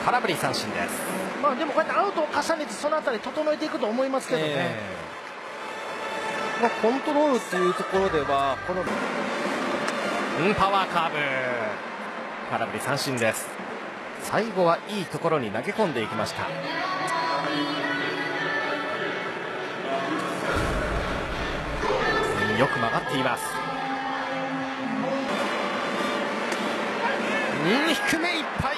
空振り三振です。 まあでもこうやってアウトを重ねてそのあたり整えていくと思いますけどね。 まあ、コントロールっていうところではこのパワーカーブ、空振り三振です。最後はいいところに投げ込んでいきました。よく曲がっています。低めいっぱい。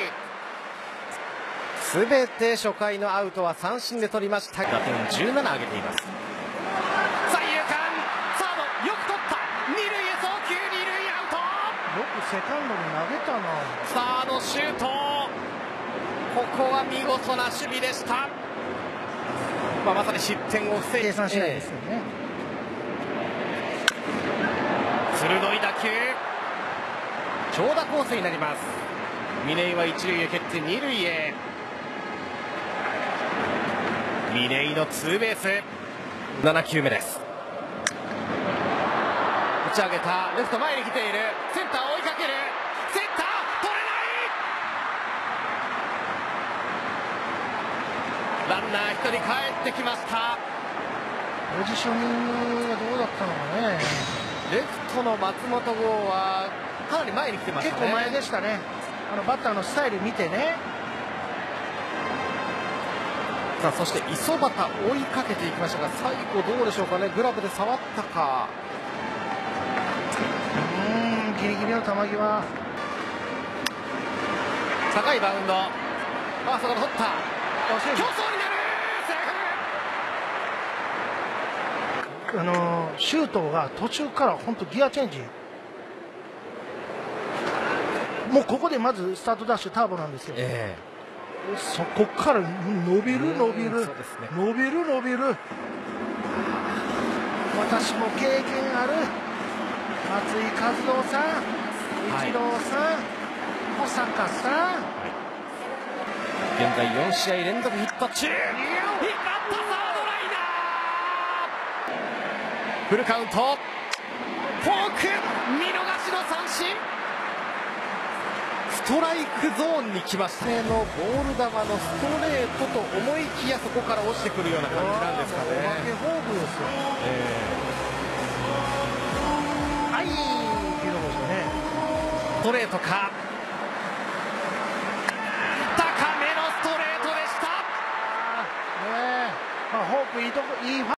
すべて初回のアウトは三振で取りました。打点17上げています。三遊間、サードよく取った。二塁へ送球、二塁アウト。 よくセカンドに投げたな。 サードシュート。ここは見事な守備でした。まさに失点を防いで計算しないですよね。 鋭い打球、長打コースになります。嶺井は一塁へ蹴って二塁へ。嶺井のツーベース。7球目です。打ち上げた、レフト前に来ている。センター追いかける。センター取れない。ランナー1人帰ってきました。 ポジショニングがどうだったのかね。 レフトの松本剛はかなり前に来てましたね。 結構前でしたね。バッターのスタイル見てね。 さあそして磯端追いかけていきましたが、最後どうでしょうかね。グラブで触ったか。 ギリギリの球際。 高いバウンド、ファーストから取った。競争になる。セーフ。 シュートが途中から本当ギアチェンジ。もうここでまずスタートダッシュターボなんですよ。そこから伸びる伸びる、伸びる伸びる。私も経験ある松井和夫さん、イチローさん、保坂さん。 現在4試合連続ヒット中。引っ張ったサードライナー。フルカウント。フォーク見逃しの三振。ストライクゾーンに来ましたね。のボール球のストレートと思いきやそこから落ちてくるような感じなんですかね。 おまけフォークですよ。はい、いいとこですよね。 ストレートか。